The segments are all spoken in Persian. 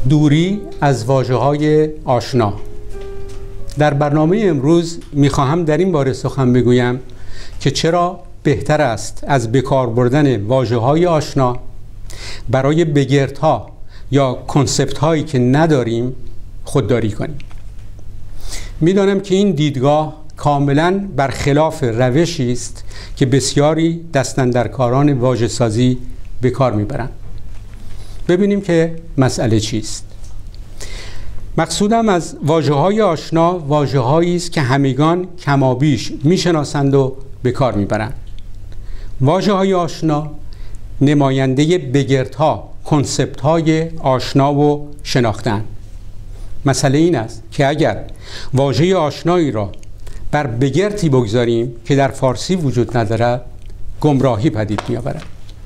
دوری از واژه‌های آشنا. در برنامه امروز می‌خواهم در این باره سخن بگویم که چرا بهتر است از بکار بردن واژه‌های آشنا برای بگردها یا کنسپت‌هایی که نداریم خودداری کنیم. می‌دانم که این دیدگاه کاملاً برخلاف روشی است که بسیاری دست‌اندرکاران واژه‌سازی به کار می‌برند. ببینیم که مسئله چیست. مقصودم از واژه‌های آشنا واژه‌هایی است که همگان کمابیش میشناسند و به کار میبرند. واژه‌های آشنا نماینده بگردها، کنسپت‌های آشنا و شناختن. مسئله این است که اگر واژه آشنایی را بر بگردی بگذاریم که در فارسی وجود ندارد، گمراهی پدید می‌آورد.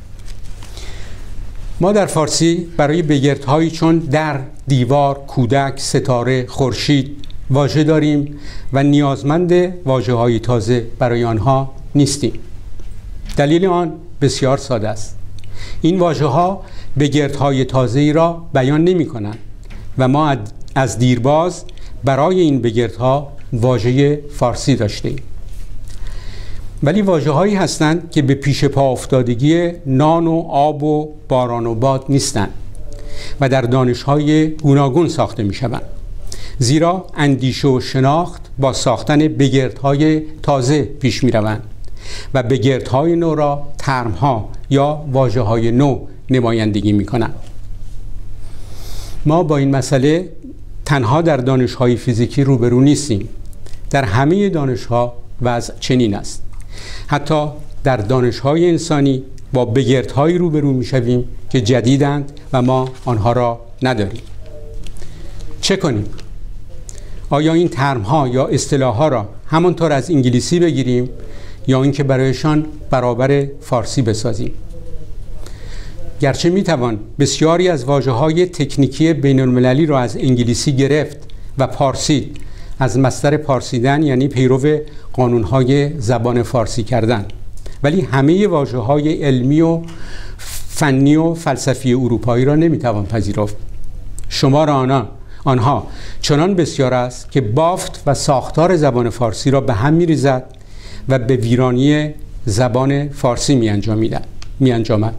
ما در فارسی برای بگردهایی چون در، دیوار، کودک، ستاره، خورشید واژه داریم و نیازمند واژه‌های تازه برای آنها نیستیم. دلیل آن بسیار ساده است. این واژه‌ها بگردهای تازه‌ای را بیان نمی‌کنند و ما از دیرباز برای این بگردها واژه فارسی داشتیم. ولی واژه‌هایی هستند که به پیش پا افتادگی نان و آب و باران و باد نیستند و در دانش‌های گوناگون ساخته می‌شوند. زیرا اندیشه و شناخت با ساختن بگردهای تازه پیش می‌روند و بگردهای نو را ترم‌ها یا واژه‌های نو نمایندگی می‌کنند. ما با این مسئله تنها در دانش‌های فیزیکی روبرو نیستیم. در همه دانش‌ها وضع چنین است. حتی در دانش‌های انسانی با بگردهایی روبرو می‌شویم که جدیدند و ما آنها را نداریم. چه کنیم؟ آیا این ترم‌ها یا اصطلاح‌ها را همانطور از انگلیسی بگیریم یا اینکه برایشان برابر فارسی بسازیم؟ گرچه می‌توان بسیاری از واژه‌های تکنیکی بین‌المللی را از انگلیسی گرفت و پارسید، از مصدر پارسیدن یعنی پیرو قانون‌های زبان فارسی کردن، ولی همه واژه‌های علمی و فنی و فلسفی اروپایی را نمی‌توان پذیرفت. شمار آنها چنان بسیار است که بافت و ساختار زبان فارسی را به هم می‌ریزد و به ویرانی زبان فارسی می‌انجامد.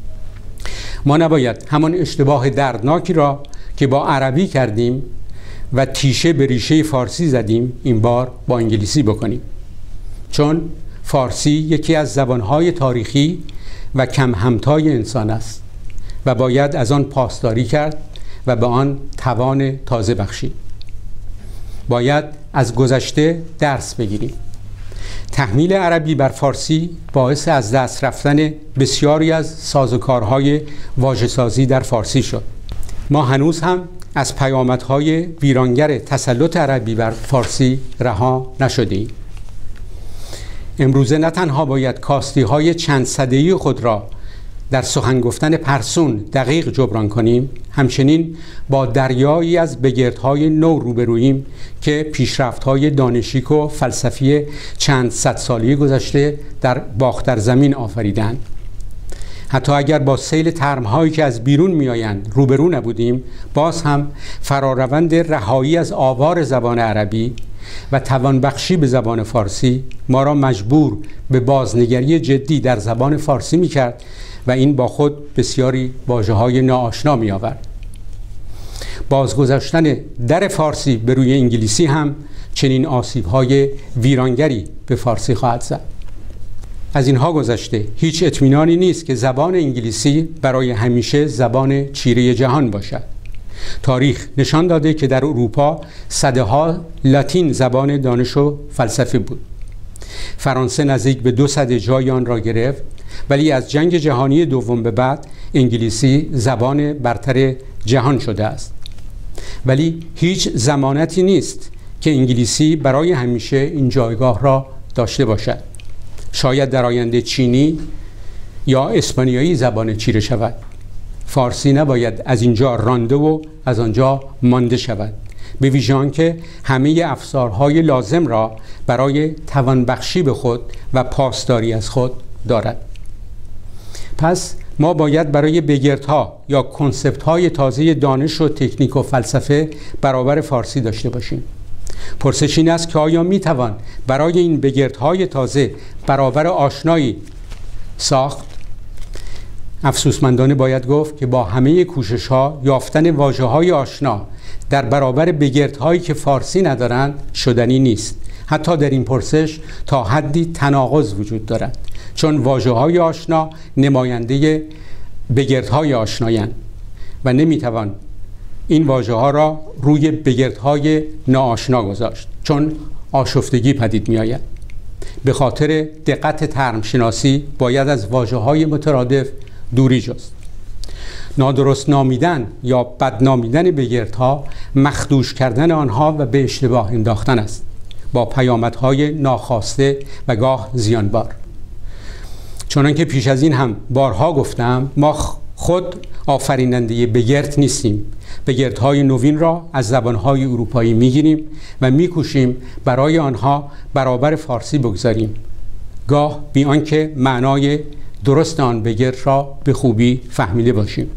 ما نباید همان اشتباه دردناکی را که با عربی کردیم و تیشه به ریشه فارسی زدیم این بار با انگلیسی بکنیم، چون فارسی یکی از زبانهای تاریخی و کم همتای انسان است و باید از آن پاسداری کرد و به آن توان تازه بخشید. باید از گذشته درس بگیریم. تحمیل عربی بر فارسی باعث از دست رفتن بسیاری از سازوکارهای واژه‌سازی در فارسی شد. ما هنوز هم از پیامدهای ویرانگر تسلط عربی بر فارسی رها نشده‌ایم. امروزه نه تنها باید کاستی‌های چند سده‌ای خود را در سخن گفتن پرسون دقیق جبران کنیم، همچنین با دریایی از بگردهای نو روبروییم که پیشرفت‌های دانشیک و فلسفی چند صد سالی گذشته در باختر زمین آفریدند. حتی اگر با سیل ترم‌هایی که از بیرون می‌آیند روبرو نبودیم، باز هم فراروند رهایی از آوار زبان عربی و توانبخشی به زبان فارسی ما را مجبور به بازنگری جدی در زبان فارسی می‌کرد و این با خود بسیاری واژه‌های ناآشنا می‌آورد. بازگذاشتن در فارسی به روی انگلیسی هم چنین آسیب‌های ویرانگری به فارسی خواهد زد. از اینها گذشته هیچ اطمینانی نیست که زبان انگلیسی برای همیشه زبان چیره جهان باشد. تاریخ نشان داده که در اروپا صدها لاتین زبان دانش و فلسفه بود. فرانسه نزدیک به 2 سده جای آن را گرفت، ولی از جنگ جهانی دوم به بعد انگلیسی زبان برتر جهان شده است. ولی هیچ ضمانتی نیست که انگلیسی برای همیشه این جایگاه را داشته باشد. شاید در آینده چینی یا اسپانیایی زبان چیره شود. فارسی نباید از اینجا رانده و از آنجا مانده شود، به ویژه آنکه همه افزارهای لازم را برای توانبخشی به خود و پاسداری از خود دارد. پس ما باید برای بگردها یا کنسپت‌های تازه دانش و تکنیک و فلسفه برابر فارسی داشته باشیم. پرسش این است که آیا میتوان برای این بگردهای تازه برابر آشنایی ساخت؟ افسوسمندانه باید گفت که با همه کوشش‌ها یافتن واژه‌های آشنا در برابر بگردهایی که فارسی ندارند شدنی نیست. حتی در این پرسش تا حدی تناقض وجود دارد، چون واژه‌های آشنا نماینده بگردهای آشنایند و نمیتوان این واژه‌ها را روی بگردهای ناآشنا گذاشت، چون آشفتگی پدید می‌آید. به خاطر دقت ترم شناسی باید از واژه‌های مترادف دوری جست. نادرست نامیدن یا بد نامیدن بگردها مخدوش کردن آنها و به اشتباه انداختن است، با پیامدهای ناخواسته و گاه زیانبار. چنانکه پیش از این هم بارها گفتم، ما خود آفریننده بگرد نیستیم. بگردهای نوین را از زبانهای اروپایی میگیریم و میکوشیم برای آنها برابر فارسی بگذاریم، گاه بی آنکه معنای درست آن بگرد را به خوبی فهمیده باشیم.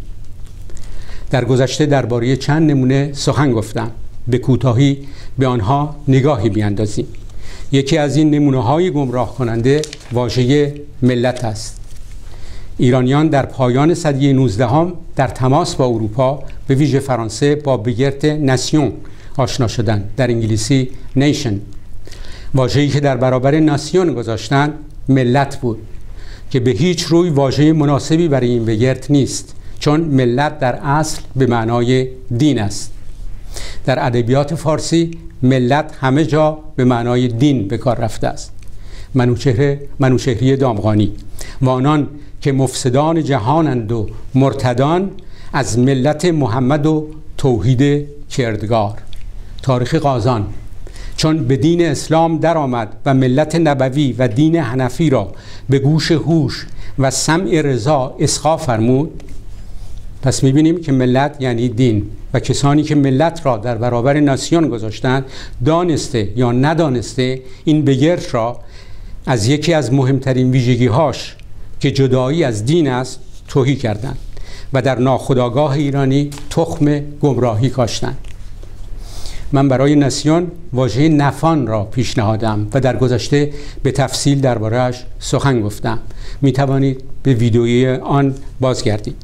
در گذشته درباره چند نمونه سخن گفتم. به کوتاهی به آنها نگاهی بیاندازیم. یکی از این نمونه‌های گمراه کننده واژه ملت است. ایرانیان در پایان سده 19 در تماس با اروپا، به ویژه فرانسه، با بگرد ناسیون آشنا شدند، در انگلیسی نیشن. واژه‌ای که در برابر ناسیون گذاشتن ملت بود که به هیچ روی واژه مناسبی برای این بگرد نیست، چون ملت در اصل به معنای دین است. در ادبیات فارسی ملت همه جا به معنای دین به کار رفته است. منوچهری دامغانی: و آنان که مفسدان جهانند و مرتدان، از ملت محمد و توحید کردگار. تاریخ قازان: چون به دین اسلام در آمد و ملت نبوی و دین حنفی را به گوش هوش و سمع رضا اصغا فرمود. پس می‌بینیم که ملت یعنی دین، و کسانی که ملت را در برابر ناسیون گذاشتند، دانسته یا ندانسته این بگرد را از یکی از مهمترین ویژگی‌هاش که جدایی از دین است تهی کردند و در ناخودآگاه ایرانی تخم گمراهی کاشتند. من برای ناسیون واژه نفان را پیشنهادم و در گذشته به تفصیل درباره‌اش سخن گفتم. می توانید به ویدیوی آن بازگردید.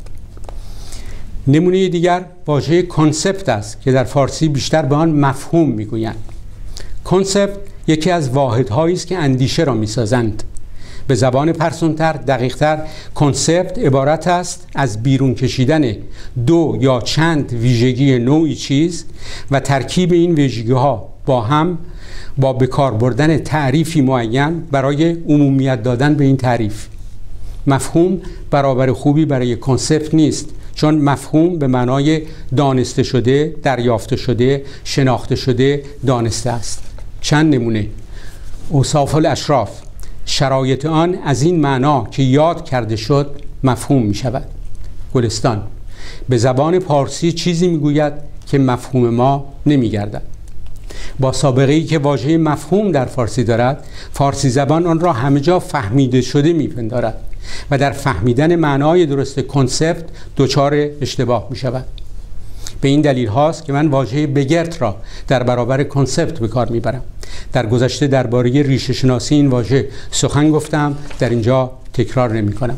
نمونه دیگر واژه کنسپت است که در فارسی بیشتر به آن مفهوم میگویند. کنسپت یکی از واحدهایی است که اندیشه را میسازند. به زبان پرسونتر، دقیقتر، کنسپت عبارت است از بیرون کشیدن دو یا چند ویژگی نوعی چیز و ترکیب این ویژگی‌ها با هم با به کار بردن تعریفی معین برای عمومیت دادن به این تعریف. مفهوم برابر خوبی برای کنسپت نیست، چون مفهوم به معنای دانسته شده، دریافته شده، شناخته شده، دانسته است. چند نمونه: اوصاف الاشراف: شرایط آن از این معنا که یاد کرده شد مفهوم می شود. گلستان: به زبان پارسی چیزی می گوید که مفهوم ما نمی گردد. با سابقه‌ای که واژه مفهوم در فارسی دارد، فارسی زبان آن را همه جا فهمیده شده می پندارد و در فهمیدن معنای درست کنسپت دچار اشتباه می شود. به این دلیل هاست که من واژه بگرد را در برابر کنسپت به کار می برم. در گذشته درباره ریشه شناسی این واژه سخن گفتم، در اینجا تکرار نمی کنم.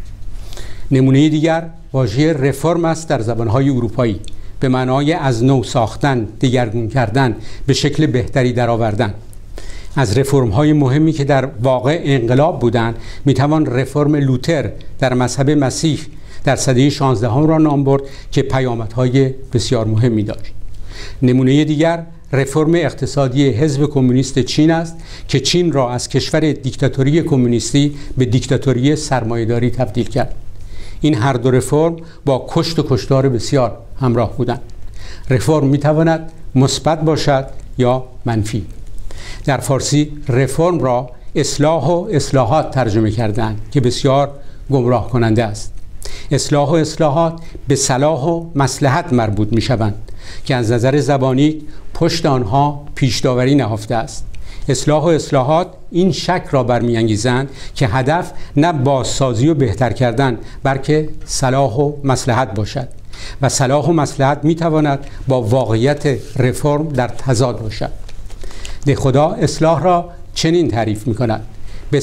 نمونه دیگر واژه رفرم است در زبانهای اروپایی، به معنای از نو ساختن، دگرگون کردن، به شکل بهتری درآوردن. از رفرم‌های مهمی که در واقع انقلاب بودند میتوان رفرم لوتر در مذهب مسیح در سده 16 را نام برد که پیامدهای بسیار مهمی داشت. نمونه دیگر رفرم اقتصادی حزب کمونیست چین است که چین را از کشور دیکتاتوری کمونیستی به دیکتاتوری سرمایه‌داری تبدیل کرد. این هر دو رفرم با کشت و کشتار بسیار همراه بودند. رفرم میتواند مثبت باشد یا منفی. در فارسی رفرم را اصلاح و اصلاحات ترجمه کردند که بسیار گمراه کننده است. اصلاح و اصلاحات به صلاح و مصلحت مربوط می شوند که از نظر زبانی پشت آنها پیش داوری نهفته است. اصلاح و اصلاحات این شک را برمی‌انگیزند که هدف نه بازسازی و بهتر کردن بلکه صلاح و مصلحت باشد و صلاح و مصلحت می‌تواند با واقعیت رفرم در تضاد باشد. دهخدا اصلاح را چنین تعریف می‌کند: به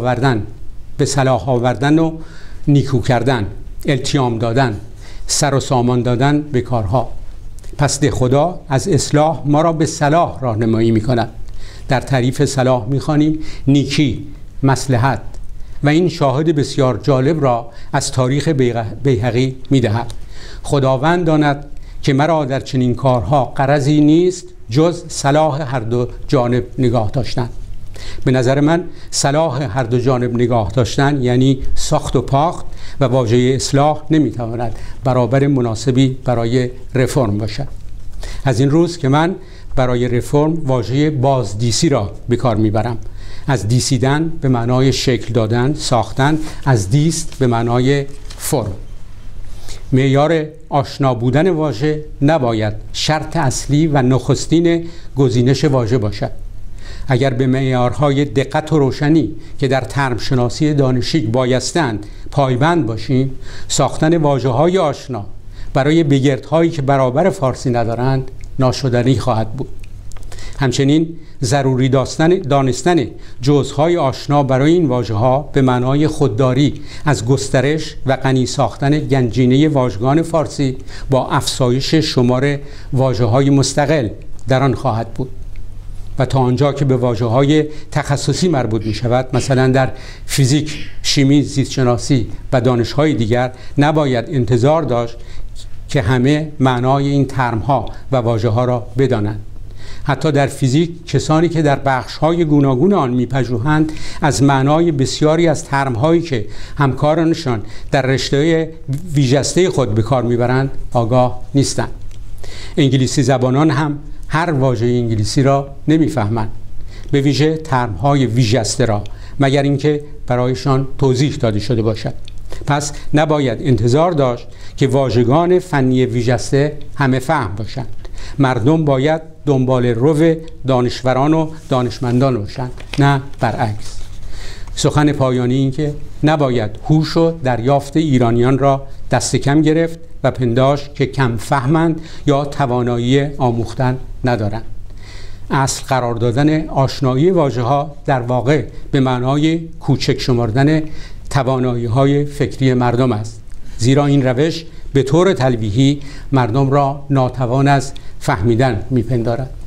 صلاح آوردن و نیکو کردن، التیام دادن، سر و سامان دادن به کارها. پس دهخدا از اصلاح ما را به صلاح راهنمایی می‌کند. در تعریف صلاح می‌خوانیم نیکی، مصلحت و این شاهد بسیار جالب را از تاریخ بیهقی می‌دهد: خداوند داند که مرا در چنین کارها غرضی نیست جز صلاح هر دو جانب نگاه داشتن. به نظر من صلاح هر دو جانب نگاه داشتن یعنی ساخت و پاخت و واژه اصلاح نمیتواند برابر مناسبی برای رفرم باشد. از این روز که من برای رفرم واژه بازدیسی را به کار میبرم. از دیسیدن به معنای شکل دادن، ساختن، از دیست به معنای فرم. معیار آشنا بودن واژه نباید شرط اصلی و نخستین گزینش واژه باشد. اگر به معیارهای دقت و روشنی که در ترم شناسی دانشیک بایستند پایبند باشیم، ساختن واژه‌های آشنا برای بگردهایی که برابر فارسی ندارند ناشدنی خواهد بود. همچنین ضروری دانستن جزءهای آشنا برای این واژه‌ها به معنای خودداری از گسترش و غنی ساختن گنجینه واژگان فارسی با افزایش شمار واژه‌های مستقل در آن خواهد بود. و تا آنجا که به واژه‌های تخصصی مربوط می شود، مثلا در فیزیک، شیمی، زیستشناسی و دانش‌های دیگر، نباید انتظار داشت که همه معنای این ترم‌ها و واژه‌ها را بدانند. حتی در فیزیک کسانی که در بخش‌های گوناگون آن می‌پژوهند از معنای بسیاری از ترم‌هایی که همکارانشان در رشته ویژسته خود به کار می‌برند آگاه نیستند. انگلیسی زبانان هم هر واژه انگلیسی را نمی‌فهمند، به ویژه ترم‌های ویژسته را، مگر اینکه برایشان توضیح داده شده باشد. پس نباید انتظار داشت که واژگان فنی ویژسته همه فهم باشند. مردم باید دنبال رو دانشوران و دانشمندان باشند، نه برعکس. سخن پایانی این که نباید هوش و دریافت ایرانیان را دست کم گرفت و پنداشت که کم فهمند یا توانایی آموختن ندارند. اصل قرار دادن آشنایی واژه‌ها در واقع به معنای کوچک شمردن توانایی‌های فکری مردم است، زیرا این روش به طور تلویحی مردم را ناتوان از فهمیدن می‌پندارد.